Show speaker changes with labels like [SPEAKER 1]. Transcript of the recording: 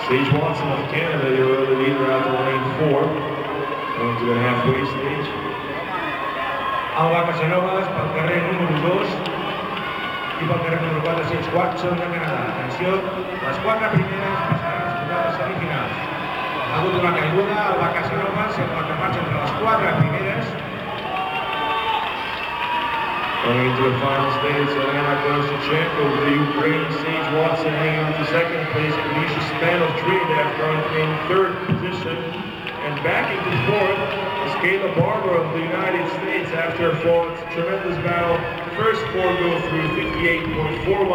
[SPEAKER 1] Sage Watson of Canada, your early leader out to lane 4, going to the halfway stage.
[SPEAKER 2] Alba Casanovas pel carrer número 2 i pel carrer número 4, Sage Watson de Canadà. Atenció, les 4 primeres passaran a disputar les semifinals. Ha hagut una caiguda, Alba Casanovas sembla que marxa entre les 4 primeres.
[SPEAKER 1] Going into the final stage, Elena Koshchenko of the Ukraine, Sage Watson hanging on to second place, Anisha Span of Trinidad currently in third position, and back into fourth is Kayla Barber of the United States after a tremendous battle. First 4 go through 58.41.